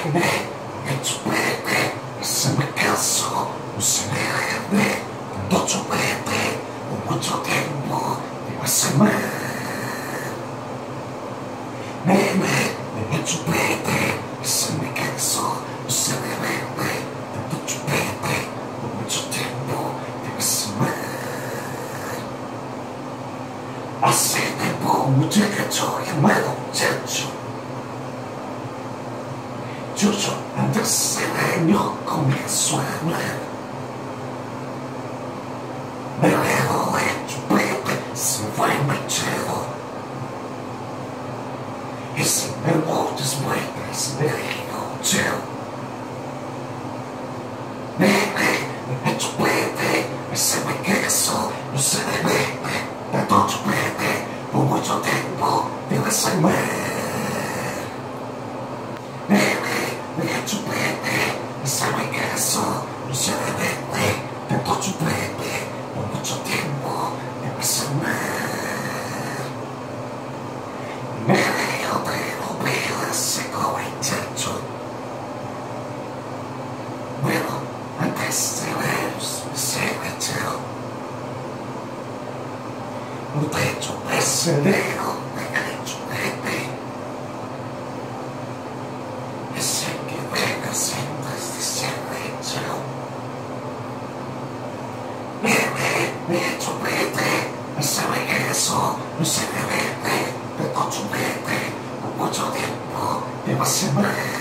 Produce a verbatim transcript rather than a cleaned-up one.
me chupete, se me cansó, no se me deje, tanto chupete, por mucho tiempo, te vas a amar. Nene, me chupete, se me cansó, no se me deje, tanto chupete, por mucho tiempo, te vas a amar. Hace tiempo un muchacho llamado Chacho, Chucho, antes el año comenzó a hablar. Me dejó de chupete, se fue marchado. Y sin ver muchas vueltas me dijo chao. Nene, me chupete, se me cansó, no se me mete, tanto chupete, por mucho tiempo te vas a amar. Me chupete, se me cansó, no se me mete, tanto chupete, por mucho tiempo te vas a amar. Me dejo de novela seco y chacho. Bueno, antes de veros se me echó un techo brasileño de chupete. Ese que venga siempre de ser hecho. Nene, me chupete, se me cansó, no se me mete, tanto chupete, por mucho tiempo te vas a amar.